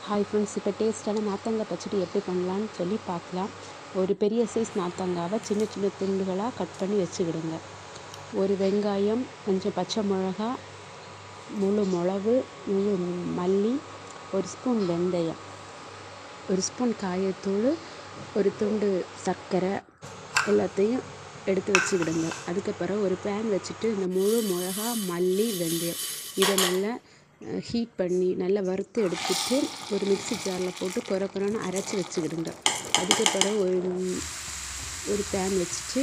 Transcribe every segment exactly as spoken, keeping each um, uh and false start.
Hi friends, இப்போ டேஸ்ட்டான நார்த்தங்காய் பச்சடி எப்படி பண்ணலான்னு சொல்லி பார்க்கலாம். ஒரு பெரிய சைஸ் நார்த்தங்காவை சின்ன சின்ன துண்டுகளாக கட் பண்ணி வச்சுக்கிடுங்க. ஒரு வெங்காயம், கொஞ்சம் பச்சை மிளகா, முழு மிளகு, முழு மல்லி, ஒரு ஸ்பூன் வெந்தயம், ஒரு ஸ்பூன் காயத்தூள், ஒரு துண்டு சர்க்கரை எல்லாத்தையும் எடுத்து வச்சுக்கிடுங்க. அதுக்கப்புறம் ஒரு பேன் வச்சுட்டு இந்த முழு மிளகா, மல்லி, வெந்தயம் இதை நல்லா ஹீட் பண்ணி நல்லா வறுத்து எடுத்துட்டு ஒரு மிக்ஸி ஜாரில் போட்டு குறை குறைன்னு அரைச்சி வச்சுக்கிடுங்க. அதுக்கப்புறம் ஒரு ஒரு பேன் வச்சுட்டு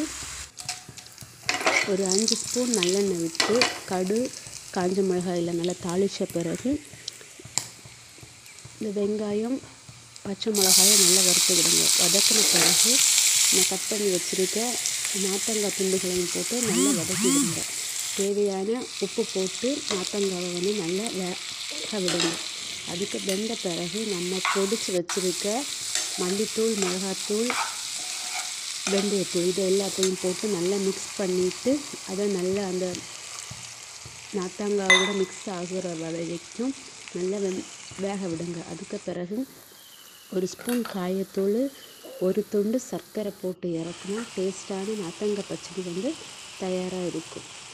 ஒரு அஞ்சு ஸ்பூன் நல்லெண்ணெய் விட்டு கடு காஞ்ச மிளகாயில் நல்லா தாளித்த பிறகு இந்த வெங்காயம் பச்சை மிளகாயை நல்லா வறுத்துக்கிடுங்க. வதக்கின பிறகு நான் கட் பண்ணி வச்சுருக்க நார்த்தங்காய் துண்டுகளையும் போட்டு நல்லா வதக்கிவிடுங்க. தேவையான உப்பு போட்டு நார்த்தங்காவை வந்து நல்லா வேக விடுங்க. அதுக்கு வெந்த பிறகு நம்ம பொடிச்சு வச்சுருக்க மல்லித்தூள், மிளகாத்தூள், வெந்தயத்தூள் இது எல்லாத்தையும் போட்டு நல்லா மிக்ஸ் பண்ணிவிட்டு அதை நல்லா அந்த நார்த்தங்காவோட மிக்ஸ் ஆகுற வரைக்கும் நல்லா வெ வேக விடுங்க. அதுக்கு பிறகு ஒரு ஸ்பூன் காயத்தூள், ஒரு துண்டு சர்க்கரை போட்டு இறக்குனா டேஸ்ட்டான நார்த்தங்காய் பச்சடி வந்து தயாராக இருக்கும்.